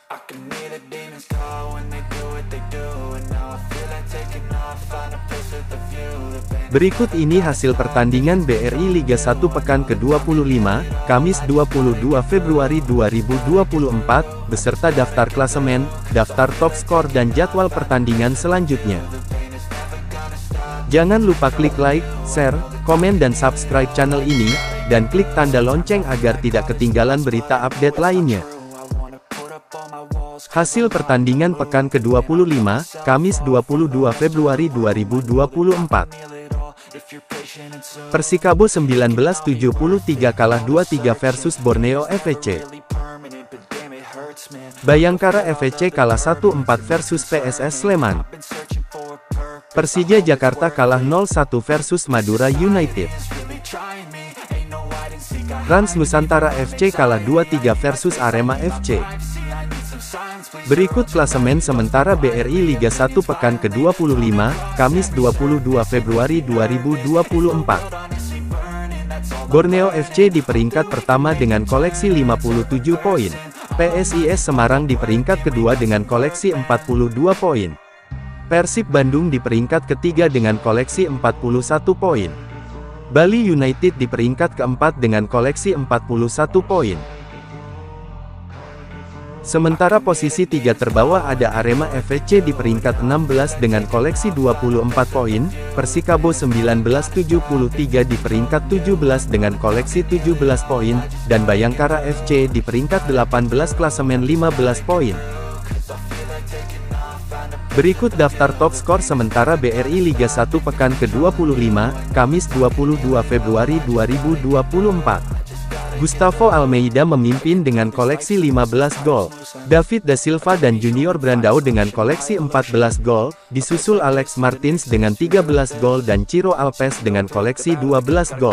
I can hear the demons call when they do what they do, and now I feel like taking off, find a place with a view. Berikut ini hasil pertandingan BRI Liga 1 pekan ke-25, Kamis 22 Februari 2024, beserta daftar klasemen, daftar top skor dan jadwal pertandingan selanjutnya. Jangan lupa klik like, share, komen dan subscribe channel ini, dan klik tanda lonceng agar tidak ketinggalan berita update lainnya. Hasil pertandingan pekan ke-25, Kamis 22 Februari 2024. Persikabo 1973 kalah 2-3 versus Borneo FC. Bayangkara FC kalah 1-4 versus PSS Sleman. Persija Jakarta kalah 0-1 versus Madura United. Rans Nusantara FC kalah 2-3 versus Arema FC. Berikut klasemen sementara BRI Liga 1 pekan ke-25, Kamis 22 Februari 2024. Borneo FC di peringkat pertama dengan koleksi 57 poin. PSIS Semarang di peringkat kedua dengan koleksi 42 poin. Persib Bandung di peringkat ketiga dengan koleksi 41 poin. Bali United di peringkat keempat dengan koleksi 41 poin. Sementara posisi 3 terbawah ada Arema FC di peringkat 16 dengan koleksi 24 poin, Persikabo 1973 di peringkat 17 dengan koleksi 17 poin, dan Bayangkara FC di peringkat 18 klasemen 15 poin. Berikut daftar top skor sementara BRI Liga 1 pekan ke-25, Kamis 22 Februari 2024. Gustavo Almeida memimpin dengan koleksi 15 gol. David da Silva dan Junior Brandao dengan koleksi 14 gol, disusul Alex Martins dengan 13 gol dan Ciro Alves dengan koleksi 12 gol.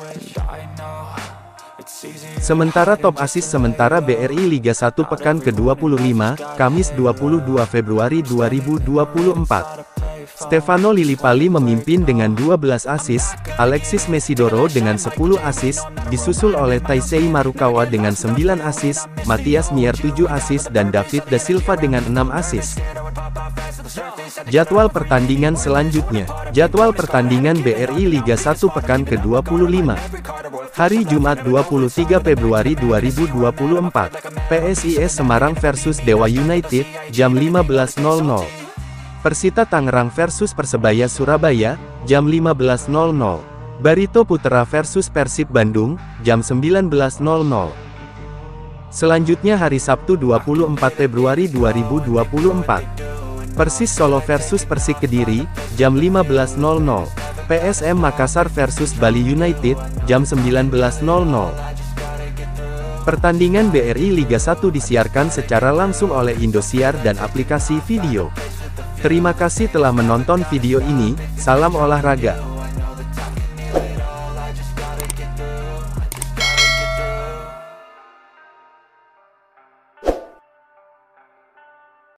Sementara top assist sementara BRI Liga 1 pekan ke-25, Kamis 22 Februari 2024. Stefano Lillipali memimpin dengan 12 assist, Alexis Mesidoro dengan 10 assist, disusul oleh Taisei Marukawa dengan 9 assist, Matias Mier 7 assist dan David da Silva dengan 6 assist. Jadwal pertandingan selanjutnya. Jadwal pertandingan BRI Liga 1 pekan ke-25. Hari Jumat 23 Februari 2024. PSIS Semarang versus Dewa United, jam 15.00. Persita Tangerang versus Persebaya Surabaya, jam 15.00. Barito Putra versus Persib Bandung, jam 19.00. Selanjutnya hari Sabtu 24 Februari 2024. Persis Solo versus Persik Kediri, jam 15.00. PSM Makassar versus Bali United, jam 19.00. Pertandingan BRI Liga 1 disiarkan secara langsung oleh Indosiar dan aplikasi video. Terima kasih telah menonton video ini, salam olahraga.